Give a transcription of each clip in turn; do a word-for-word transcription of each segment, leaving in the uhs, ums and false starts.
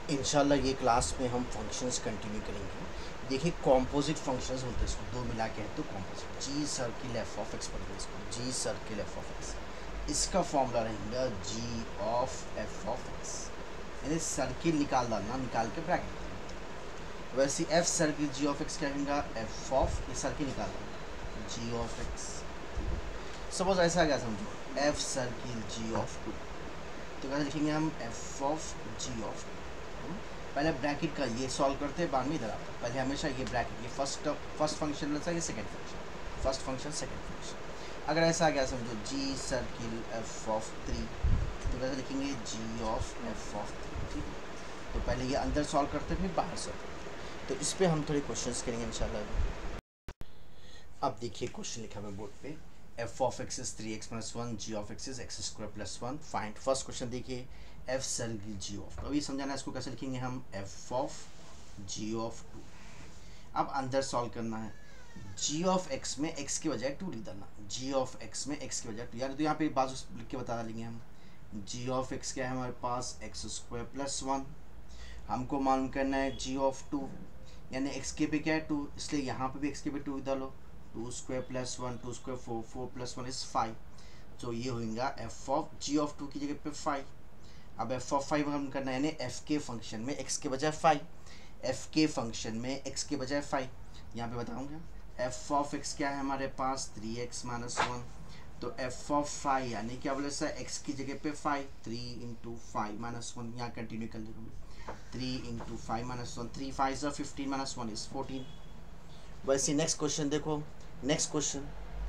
इंशाल्लाह ये क्लास में हम फंक्शंस कंटिन्यू करेंगे। देखिए कॉम्पोजिट फंक्शंस होते हैं, इसको दो मिला के है तो composite. G circle F of X पढ़ेंगे इसको, G circle F of X. इसका फॉर्मूला रहेगा G of F of X, यानी सर्किल निकाल डालना, निकाल के ब्रैकेट। वैसे F circle G of x क्या रहेगा, एफ ऑफ ये सर्किल निकाल डालना जी ऑफ एक्स। सपोज ऐसा क्या समझो, F circle G of two, तो कैसे लिखेंगे हम, F of G of two. पहले ब्रैकेट का ये सॉल्व करते हैं, बाद में इधर आता है। पहले हमेशा ये ब्रैकेट, ये फर्स्ट फर्स्ट फंक्शन रहता है, ये second function, first function second function. अगर ऐसा आ गया समझो G circle F of three, तो कैसे लिखेंगे, G of F of three. ठीक है, तो पहले ये अंदर सॉल्व करते हैं, फिर बाहर सॉल्व करते हैं। तो इस पर हम थोड़े क्वेश्चन करेंगे इंशाल्लाह। अब देखिए क्वेश्चन लिखा हुआ बोर्ड पे, F of x is three x minus one, G of x is X square plus one, find. First question देखिए, एफ सर्किल जी ऑफ, अभी समझाना है इसको कैसे लिखेंगे हम, F of G of two. अब अंदर सॉल्व करना है, जी ऑफ एक्स में एक्स की बजाय टू लिख डालना, जी ऑफ एक्स में एक्स की बजाय टू, यानी तो यहाँ पे बाजू लिख के बता लेंगे हम। जी ऑफ एक्स क्या है हमारे पास, एक्स स्क्वायर प्लस वन। हमको मालूम करना है जी ऑफ टू, यानी एक्स के पे क्या है टू, इसलिए यहाँ पे भी एक्स के पे टू लिख डालो, two square plus one, two square four, four plus one is five. तो ये होगा F of G of two की जगह पे फाइव। अब एफ ऑफ फाइव हम करना है, यानी एफ के फंक्शन में एक्स के बजाय फाइव, एफ के फंक्शन में एक्स के बजाय फाइव। यहाँ पे बताऊँगा एफ ऑफ एक्स क्या है हमारे पास, थ्री एक्स माइनस वन। तो एफ ऑफ फाइव यानी क्या बोले सर, एक्स की जगह पे five, three into five minus one, यहाँ कंटिन्यू कर लेंगे, three into five minus one, three five ज़ा fifteen minus one is fourteen. वैसे नेक्स्ट क्वेश्चन देखो, नेक्स्ट क्वेश्चन।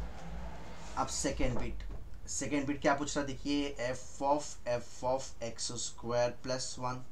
अब सेकेंड बिट, सेकेंड बिट क्या पूछ रहा है देखिए, f of F of x square plus one.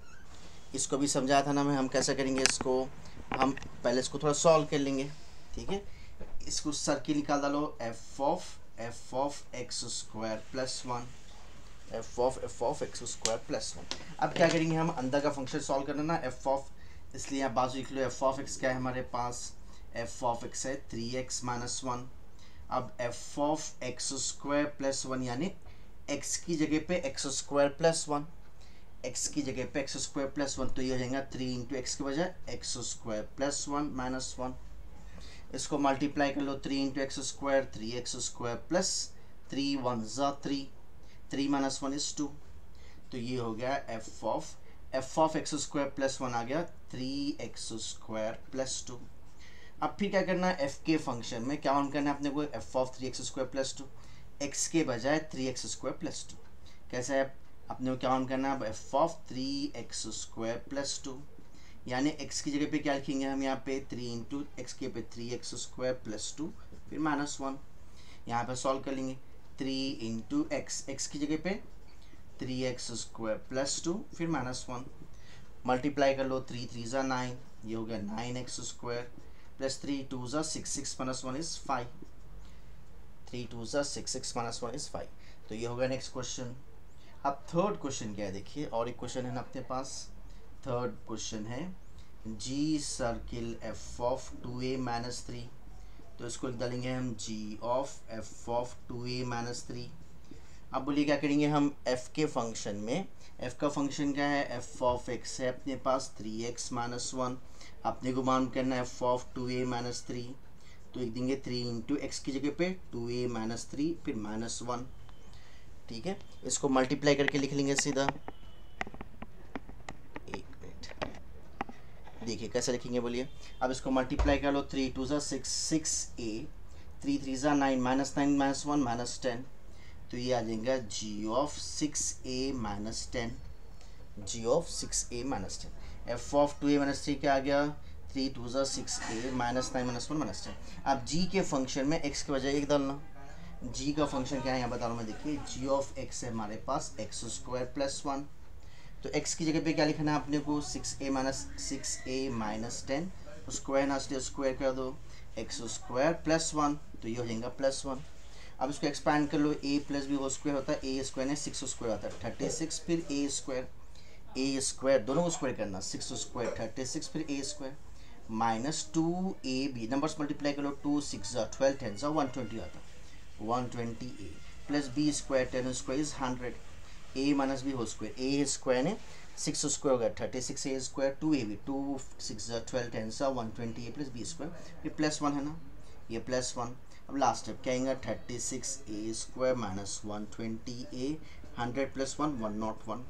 इसको भी समझाया था ना मैं, हम कैसे करेंगे इसको, हम पहले इसको थोड़ा सॉल्व कर लेंगे। ठीक है, इसको सर्किल निकाल डालो, F of F of x square plus one, F of F of x square plus one. अब क्या करेंगे हम, अंदर का फंक्शन सॉल्व करना ना, एफ ऑफ, इसलिए यहाँ बाजू लिख लो, एफ ऑफ एक्स क्या है हमारे पास, एफ ऑफ एक्स है थ्री एक्स माइनस वन। अब f of x square plus one, यानी एक्स की जगह पे x square plus one, x की जगह पे एक्स स्क्वायर प्लस वन, तो ये हो जाएगा थ्री इंटू एक्स के बजाय x square plus one minus one. इसको मल्टीप्लाई कर लो, three into x square, three x square plus three one ज़ा three, three minus one is two. तो ये हो गया F of F of x square plus one आ गया three x square plus two. अब फिर क्या करना है, एफ के फंक्शन में क्या मालूम करना है अपने को, F of three x square plus two, x के बजाय three x square plus two. कैसे है अपने को क्या मालूम करना है, F of three x square plus two, यानी एक्स की जगह पे क्या लिखेंगे हम यहाँ पे, थ्री इंटू एक्स के पे three x square plus two, फिर माइनस वन। यहाँ पे सॉल्व कर लेंगे, थ्री इंटू एक्स, एक्स की जगह पे three x square plus two, फिर माइनस वन। मल्टीप्लाई कर लो, थ्री थ्री ज़ा नाइन, ये हो गया nine x square plus three two ज़ा six, six minus one is five, three two ज़ा six, six minus one is five. तो ये होगा नेक्स्ट क्वेश्चन। अब थर्ड क्वेश्चन क्या है देखिए, और एक क्वेश्चन है ना अपने पास, थर्ड क्वेश्चन है जी circle F of two a minus three. तो इसको लिख डालेंगे हम जी of F of two a minus three. अब बोलिए क्या करेंगे हम, एफ के फंक्शन में, एफ का फंक्शन क्या है, एफ ऑफ एक्स है अपने पास थ्री एक्स माइनस वन, अपने को मालूम करना है F of two a minus three, तो लिख देंगे थ्री इंटू एक्स की जगह पे टू ए माइनस थ्री, फिर माइनस वन। ठीक है, इसको मल्टीप्लाई करके लिख लेंगे सीधा, एक मिनट देखिए कैसे लिखेंगे बोलिए। अब इसको मल्टीप्लाई कर लो, थ्री टू ज़ा सिक्स, सिक्स ए, थ्री थ्री ज़ा nine, minus nine minus one minus ten, तो ये आ जाएगा g of six a minus ten, ji of six a minus ten. F of two a minus three क्या आ गया, three two ज़ा six a minus nine minus one minus ten. अब जी के function में X के बजाय एक डालना, जी का फंक्शन क्या है यहाँ बता रहा हूँ मैं, देखिए जी ऑफ एक्स है हमारे पास एक्स स्क्वायर प्लस वन, तो एक्स की जगह पे क्या लिखना है अपने को, six a minus six a minus ten, square ना स्क्वायर कर दो, एक्स स्क्वायर प्लस वन, तो ये हो जाएगा प्लस वन। अब इसको एक्सपैंड कर लो, a plus b whole square होता है, ए स्क्वायर ने सिक्स स्क्वायर होता है थर्टी सिक्स, फिर ए स्क्वायर, ए स्क्वायर दोनों को स्क्वायर करना, सिक्स स्क्वायर थर्टी सिक्स, फिर ए स्क्वायर माइनस टू ए बी, नंबर्स मल्टीप्लाई कर लो, टू सिक्स ज़ा ट्वेल्व, टेन ज़ा वन ट्वेंटी आता है, one twenty a plus B square, ten square is hundred, a minus B whole square, A square ने six square हो गया thirty six a square, two A B, two six twelve ten सा one twenty a plus B square, ये plus one है ना, ये plus one. अब last step क्या आएगा, thirty six a square minus one twenty a, hundred plus one one nought one.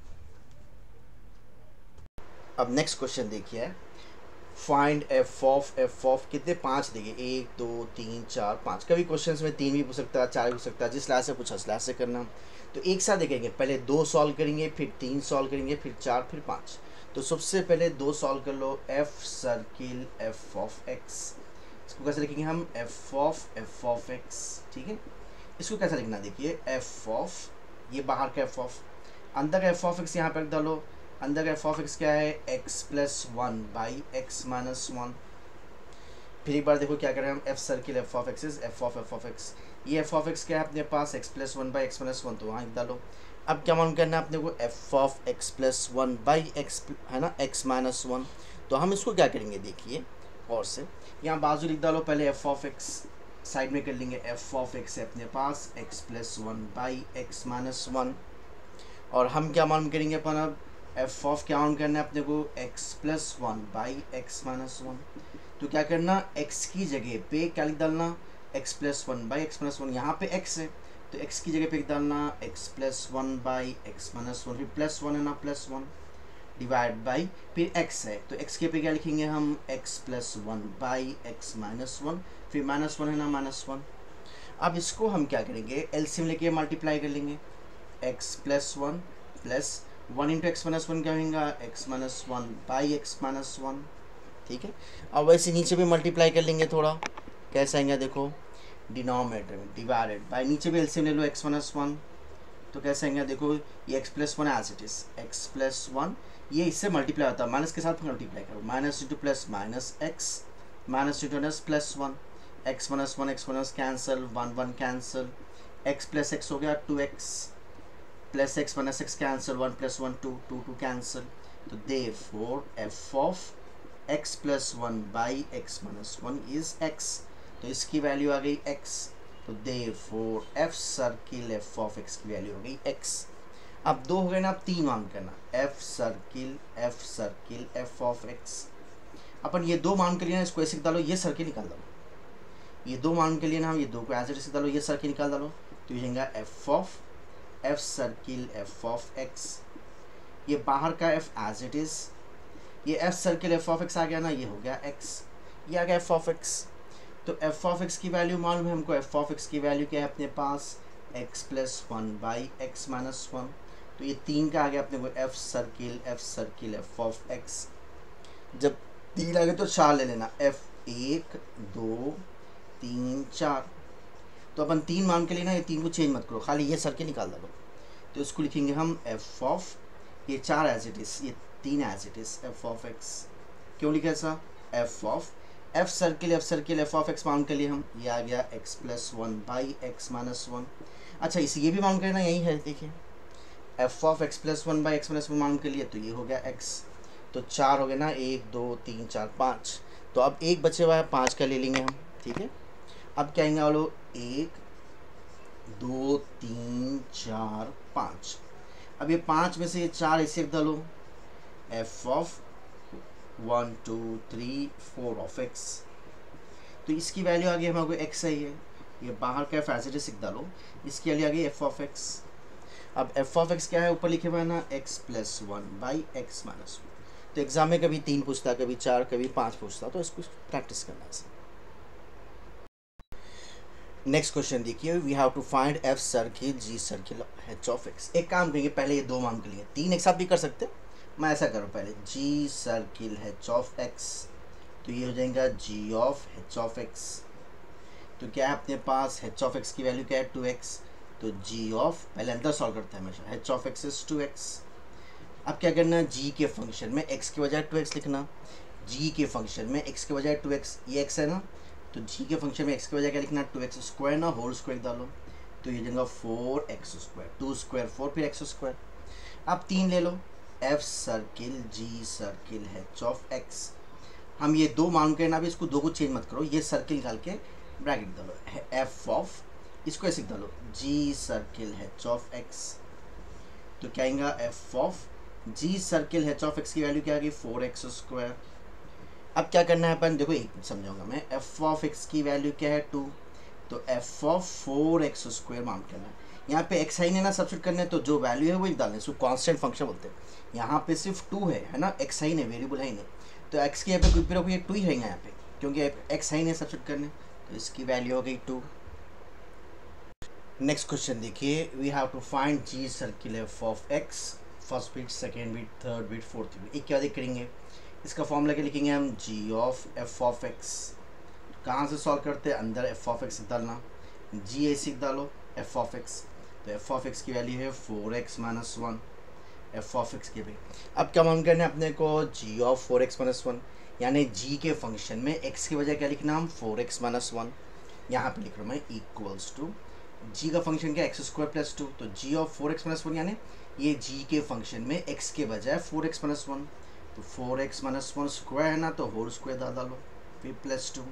अब next question देखिए, find f of F of कितने, पाँच देखिए, एक दो तीन चार पाँच। कभी क्वेश्चन में तीन भी पूछ सकता है, चार भी पूछ सकता है, जिस लास्ट से पूछा उस लास्ट से करना। तो एक साथ देखेंगे, पहले दो सॉल्व करेंगे, फिर तीन सॉल्व करेंगे, फिर चार, फिर पाँच। तो सबसे पहले दो सॉल्व कर लो, f circle F of x, इसको कैसे लिखेंगे हम, F of F of x, ठीक है। इसको कैसे लिखना, देखिए एफ ऑफ, ये बाहर का एफ ऑफ, अंदर का एफ ऑफ एक्स यहाँ पर रख डालो। अंदर का एफ ऑफ एक्स क्या है, x plus one by x minus one. फिर एक बार देखो क्या करें हम, F circle F of x is f of F of x, ये एफ ऑफ एक्स क्या है अपने पास, x plus one by x minus one, तो वहाँ डालो। अब क्या मालूम करना है अपने को, F of x plus one by x है ना, एक्स माइनस वन। तो हम इसको क्या करेंगे, देखिए और से यहाँ बाजू लिख डालो, पहले एफ ऑफ एक्स साइड में कर लेंगे, एफ ऑफ एक्स है अपने पास x plus one by x minus one. और हम क्या मालूम करेंगे अपन, अब एफ ऑफ क्या मालूम करना है अपने को, x plus one by x minus one. तो क्या करना, एक्स की जगह पे क्या लिख डालना, x plus one by x minus one, यहाँ पे एक्स है तो एक्स की जगह पे लिख डालना x plus one by x minus one, फिर प्लस वन है ना, प्लस वन डिवाइड बाई फिर एक्स है तो एक्स के पे क्या लिखेंगे हम, x plus one by x minus one, फिर माइनस वन है ना, माइनस वन। अब इसको हम क्या करेंगे, एलसीएम लेके मल्टीप्लाई कर लेंगे, x plus one plus one into x minus one क्या होगा, x minus one by x minus one, ठीक है। अब वैसे नीचे भी मल्टीप्लाई कर लेंगे थोड़ा, कैसे आएंगे देखो, डिनोमिनेटर में डिवाइडेड बाई, नीचे भी एलसीएम ले लो एक्स माइनस वन, तो कैसे आएंगे देखो, ये x plus one as it is, x plus one ये इससे मल्टीप्लाई होता है, माइनस के साथ मल्टीप्लाई करो, minus into plus minus x, minus into minus plus one, x minus one x minus cancel, one one cancel, x plus x हो गया two x, plus x minus x cancel, one plus one two, two two cancel. तो therefore f of x plus one by x minus one is x, तो इसकी value आ गई x। तो therefore f circle F of x की value हो गई x। अब दो हो गए ना, अब तीन मान करना, f circle F circle F of x। अपन ये दो मान के लिए ना, इसको ऐसे डालो, ये सर्किल निकाल डालो, ये दो मान के लिए ना हम ये दो को ऐसे डालो, ये सर्किल निकाल डालो, तो ये होगा F of f circle F of x। ये बाहर का f एज इट इज, ये f circle F of x आ गया ना, ये हो गया x, ये आ गया एफ ऑफ x। तो एफ ऑफ एक्स की वैल्यू मालूम है हमको, एफ ऑफ एक्स की वैल्यू क्या है अपने पास, x plus one by x minus one. तो ये तीन का आ गया अपने को, F circle F circle F of x. जब तीन आ गए तो चार ले लेना, एफ एक दो तीन चार। तो अपन तीन मान के लेना, ये तीन को चेंज मत करो, खाली ये सर्किल निकाल दो। तो इसको लिखेंगे हम एफ ऑफ, ये चार एज इट इज, ये तीन as it is, f of x. क्यों लिखा ऐसा, f of f circle F circle F of x mount के लिए हम, ये आ गया x plus one by x minus one. अच्छा इसे ये भी माउंट करना, यही है देखिए, f of x plus one by x minus one mount के लिए, तो ये हो गया एक्स। तो चार हो गए ना, एक दो तीन चार पाँच। तो अब एक बचे हुआ है, पाँच का ले लेंगे हम, ठीक है। अब क्या आएंगे बोलो, एक दो तीन चार पाँच। अब ये पाँच में से ये चार ऐसे डालो, F of one two three four of x. तो इसकी वैल्यू आ गई हमारे को एक्स है, ये ये बाहर का एफ एज इट इज डालो, इसकी वैल्यू आ गई एफ ऑफ एक्स। अब एफ ऑफ एक्स क्या है, ऊपर लिखे हुआ है ना, x plus one by x minus one. तो एग्जाम में कभी तीन पूछता, कभी चार, कभी पाँच पूछता, तो इसको प्रैक्टिस करना है। नेक्स्ट क्वेश्चन देखिए, we have to find f circle g circle h of x. एक काम करेंगे, पहले ये दो मान के लिए, तीन एक साथ भी कर सकते, मैं ऐसा करूँ पहले, g circle h of x, तो ये हो जाएगा g of h of x. तो क्या है अपने पास, एच ऑफ एक्स की वैल्यू क्या है, टू एक्स। तो जी ऑफ, पहले अंदर सॉल्व करते हैं हमेशा, h of x is two x. अब क्या करना है, जी के फंक्शन में एक्स के बजाय टू एक्स लिखना, जी के फंक्शन में एक्स के बजाय टू एक्स, ये एक्स है ना, तो जी के फंक्शन में एक्स के बजाय क्या लिखना, टू एक्स स्क्वायर ना, होल स्क्वायर डालो, तो ये जाएगा four x square, two square four, फिर एक्स स्क्वायर। अब तीन ले लो, f circle g circle h of x. हम ये दो मान के ना, अभी इसको दो को चेंज मत करो, ये सर्किल निकाल के ब्रैकेट डालो, एफ ऑफ, इसको ऐसे डालो, g circle h of x. तो क्या आएगा, f of g circle h of x की वैल्यू क्या आ गई फोर एक्स स्क्वायर। अब क्या करना है अपन, देखो एक समझाऊंगा मैं, एफ ऑफ एक्स की वैल्यू क्या है टू, तो F of four x square मान करना है। यहाँ पे एक्स साइन है ना सब्सिट्यूट करने है, तो जो वैल्यू है वही डालना है, इसको कांस्टेंट फंक्शन बोलते हैं। यहाँ पे सिर्फ टू है है ना, एक्स साइन है, वेरिएबल है ही नहीं, तो एक्स की यहाँ पे कोई कोई टू ही रहेगा यहाँ पे, क्योंकि एक्स साइन है सब्सिट्यूट करने, तो इसकी वैल्यू हो गई टू। नेक्स्ट क्वेश्चन देखिए, we have to find G circle F of X, first bit, second bit, third bit, fourth bit. एक क्या देख करेंगे, इसका फॉर्मूला क्या लिखेंगे हम, जी ऑफ एफ ऑफ एक्स। कहाँ से सॉल्व करते हैं, अंदर एफ ऑफ एक्स डालना, जी ए सीख डालो एफ ऑफ एक्स, तो एफ ऑफ एक्स की वैल्यू है four X minus one, F of x की भी। अब क्या मान करना है अपने को, G of four X minus one, यानी जी के फंक्शन में एक्स की वजह क्या लिखना हम, फोर एक्स माइनस वन, यहाँ पे लिख रहा हूँ मैं इक्वल्स टू जी का फंक्शन क्या, एक्स स्क्वायर प्लस टू, तो G of four X minus one यानी ये जी के फंक्शन में एक्स के बजाय फोर एक्स माइनस वन, तो four X minus one square है ना, तो होल स्क्वायर डाल डालो, फिर plus two.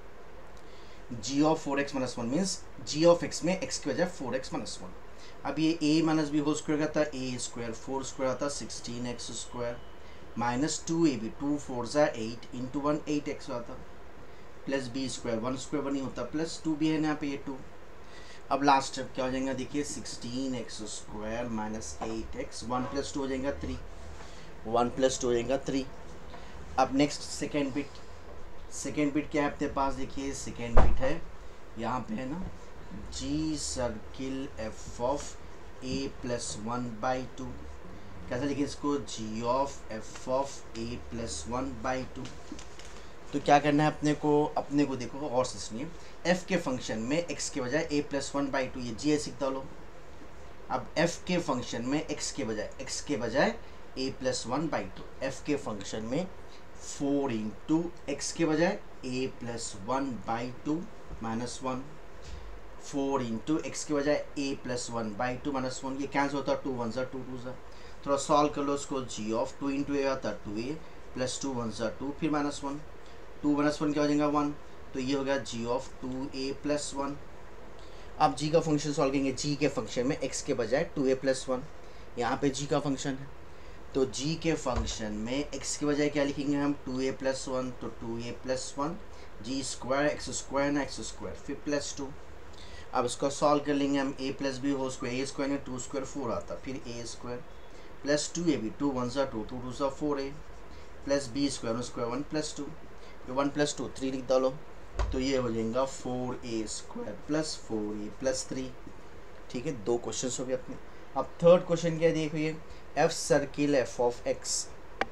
G of four X minus one means G of X में एक्स के बजाय फोर एक्स माइनस वन। अब ये A minus B whole square का था, ए स्क्वायर, फोर स्क्वायर आता sixteen X square, minus two A B, two four ज़ा eight, into one eight X आता, plus B square, one square one ही होता, plus to भी है ना यहाँ पे ये टू। अब लास्ट स्टेप क्या हो जाएगा, देखिए sixteen X square minus eight X, one plus two हो जाएगा थ्री, वन प्लस टू हो जाएगा थ्री। अब next second bit, second bit क्या है अपने पास, देखिए सेकेंड बिट है यहाँ पे है ना, G circle F of A plus one by two. कैसे लिखिए इसको, G of F of A plus one by two. तो क्या करना है अपने को, अपने को देखो और से सुनिए, एफ के फंक्शन में एक्स के बजाय A plus one by two, ये जी ऐसे डालो। अब एफ के फंक्शन में एक्स के बजाय एक्स के बजाय A plus one by two, F के फंक्शन में फोर इंटू एक्स के बजाय A plus one by two minus one, four into x के बजाय A plus one by two minus one, ये कैंसिल होता है, टू वन ज़ा टू टू ज़ा, थोड़ा सॉल्व कर लो उसको, G of two into A आता two A plus two one ज़ा टू, फिर minus one, two minus one क्या हो जाएगा वन, तो ये हो गया G of two A plus one. अब जी का फंक्शन सॉल्व करेंगे, जी के फंक्शन में एक्स के बजाय टू ए प्लस वन, यहाँ पे जी का फंक्शन है, तो जी के फंक्शन में एक्स के बजाय क्या लिखेंगे हम, टू ए प्लस वन, तो two A plus one, G square X square ना एक्स स्क्वायर, फिर प्लस टू। अब इसको सॉल्व कर लेंगे हम, A plus B whole square, A square में टू स्क्वायर फोर आता, फिर ए square plus two A B, two one ज़ा टू, टू टू ज़ा four A, plus B square one square one plus two, one plus two three लिख डालो, तो ये हो जाएगा four A square plus four A plus three. ठीक है, दो क्वेश्चन हो गए अपने। अब थर्ड क्वेश्चन क्या देखिए, F circle F of X,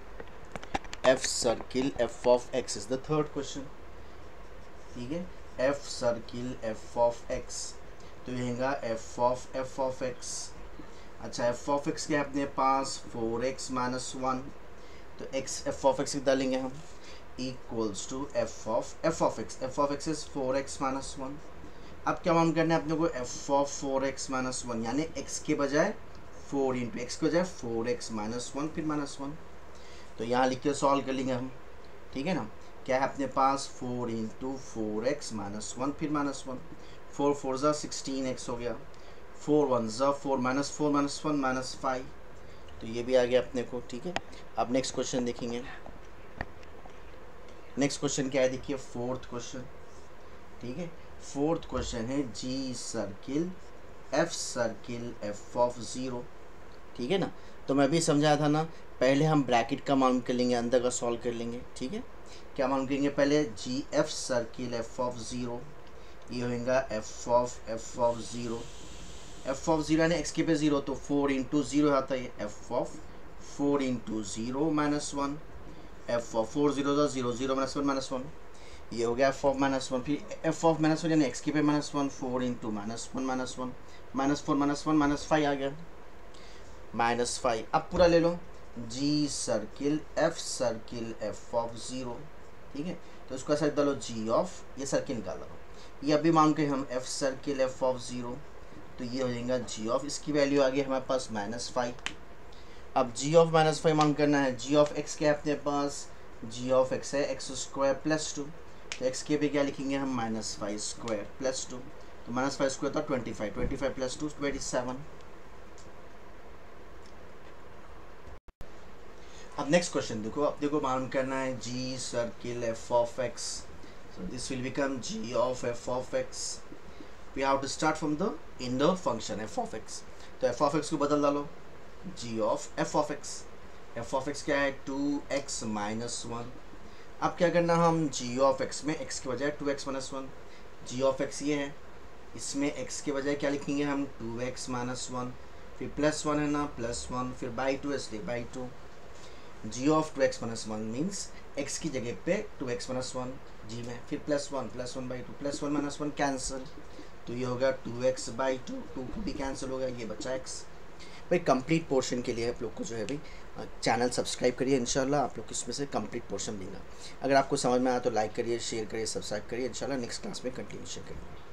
F circle F of x is the third question. ठीक है, F circle F of x, तो ये होगा F of F of X. अच्छा, एफ ऑफ एक्स क्या है अपने पास, फोर एक्स माइनस वन, तो एक्स एफ ऑफ एक्स डालेंगे हम, equals two F of F of X, F of x is four X minus one. अब क्या मान करना है अपने को, F of four X minus one, यानी एक्स के बजाय फोर इंटू एक्स के बजाय फोर एक्स माइनस वन, फिर माइनस वन, तो यहाँ लिख के सॉल्व कर लेंगे हम। ठीक है ना, क्या है अपने पास, four into four X minus one, फिर माइनस वन, फोर फोर ज़ा सिक्सटीन एक्स हो गया, फोर वन ज़ा four, minus four minus one minus five, तो ये भी आ गया अपने को। ठीक है, अब नेक्स्ट क्वेश्चन देखेंगे। नेक्स्ट क्वेश्चन क्या है देखिए, फोर्थ क्वेश्चन। ठीक है, फोर्थ क्वेश्चन है जी circle F circle F of zero. ठीक है ना, तो मैं भी समझाया था ना, पहले हम ब्रैकेट का मान कर लेंगे, अंदर का सॉल्व कर लेंगे। ठीक है, क्या मान करेंगे पहले, G F circle F of zero, ये होगा F of F of zero, F of zero यानी एक्स के पे ज़ीरो, तो फोर इंटू ज़ीरो आता है, F of four into zero minus one, F of four zero ज़ा zero, zero minus one minus one, ये हो गया एफ ऑफ माइनस वन, फिर एफ ऑफ माइनस वन यानी एक्स के पे minus one, four into minus one minus one, minus four minus one minus five आ गया, माइनस फाइव। अब पूरा ले लो, G circle F circle F of zero. ठीक है, तो इसको ऐसा डालो, जी ऑफ, ये सर्किल निकाल दो, ये अभी मान के हम F circle F of zero, तो ये हो जाएगा जी ऑफ, इसकी वैल्यू आ गई हमारे पास माइनस फाइव। अब जी ऑफ माइनस फाइव मान करना है, जी ऑफ एक्स क्या है अपने पास, जी ऑफ एक्स है एक्स स्क्वायर प्लस टू, तो एक्स के पे क्या लिखेंगे हम, minus five square plus two, तो माइनस फाइव स्क्वायर था twenty five, twenty five plus two twenty seven. अब नेक्स्ट क्वेश्चन देखो, अब देखो मालूम करना है जी circle F of X, so this will become G of F of X. We have to start from the in the function F of x, तो F of X को बदल डालो G of F of X. F of x क्या है, to X minus one. अब क्या करना, हम जी ऑफ एक्स में एक्स के बजाय two X minus one, G of x ये है, इसमें एक्स के बजाय क्या लिखेंगे हम, टू एक्स माइनस वन, फिर प्लस वन है ना, प्लस वन, फिर बाई टू इसलिए by two. G of two X minus one means X की जगह पे two X minus one G में, फिर plus one, plus one by two, plus one minus one cancel, तो ये होगा two X by two, two भी cancel होगा, ये बचा एक्स। भाई कंप्लीट पोर्शन के लिए आप लोग को जो है भाई चैनल सब्सक्राइब करिए, इंशाल्लाह आप लोग इसमें से कंप्लीट पोर्शन लेंगे। अगर आपको समझ में आया तो लाइक करिए, शेयर करिए, सब्सक्राइब करिए, इंशाल्लाह नेक्स्ट क्लास में कंटिन्यूशन करिए।